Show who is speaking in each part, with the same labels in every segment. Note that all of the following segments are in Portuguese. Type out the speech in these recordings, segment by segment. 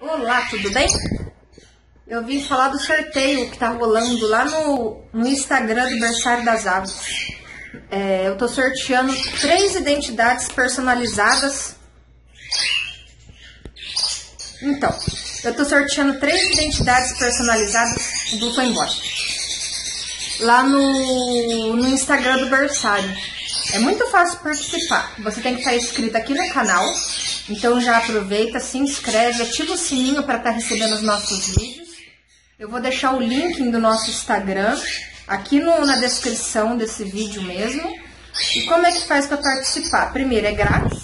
Speaker 1: Olá, tudo bem? Eu vim falar do sorteio que tá rolando lá no Instagram do Berçário das Aves. Eu tô sorteando 3 identidades personalizadas. Então, eu tô sorteando 3 identidades personalizadas do Foi Embora. Lá no Instagram do Berçário. É muito fácil participar. Você tem que estar inscrito aqui no canal. Então já aproveita, se inscreve, ativa o sininho para estar recebendo os nossos vídeos. Eu vou deixar o link do nosso Instagram aqui na descrição desse vídeo mesmo. E como é que faz para participar? Primeiro, é grátis.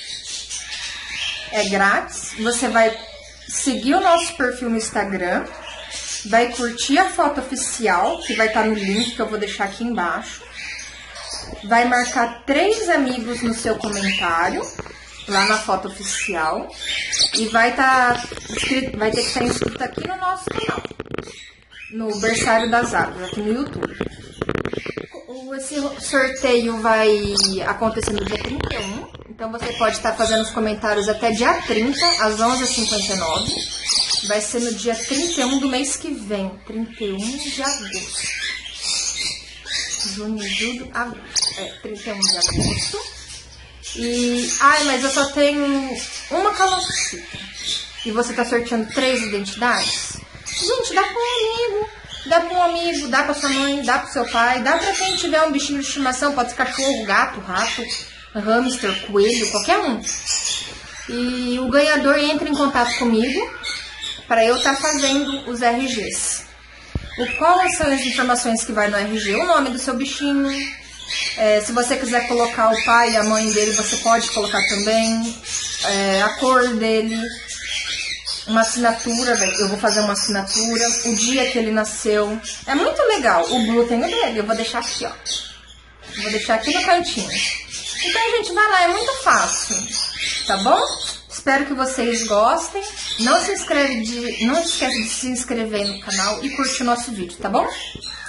Speaker 1: É grátis. Você vai seguir o nosso perfil no Instagram. Vai curtir a foto oficial, que vai estar no link que eu vou deixar aqui embaixo. Vai marcar 3 amigos no seu comentário, lá na foto oficial. E vai ter que estar inscrito aqui no nosso canal, no Berçário das Aves, aqui no YouTube. Esse sorteio vai acontecer no dia 31. Então você pode estar fazendo os comentários até dia 30, às 11h59. Vai ser no dia 31 do mês que vem, 31 de agosto. Junho, julho, agosto. 31 de agosto. Mas eu só tenho uma calopsita. E você tá sorteando 3 identidades? Gente, dá pra um amigo, dá pra sua mãe, dá pro seu pai, dá pra quem tiver um bichinho de estimação, pode ser cachorro, gato, rato, hamster, coelho, qualquer um. E o ganhador entra em contato comigo para eu estar fazendo os RGs. Quais são as informações que vai no RG? O nome do seu bichinho. Se você quiser colocar o pai e a mãe dele, você pode colocar também. A cor dele. Uma assinatura, eu vou fazer uma assinatura. O dia que ele nasceu. É muito legal. O glúten dele, eu vou deixar aqui, ó. Vou deixar aqui no cantinho. Então, gente, vai lá, é muito fácil. Tá bom? Espero que vocês gostem. Não esquece de se inscrever no canal e curtir o nosso vídeo, tá bom?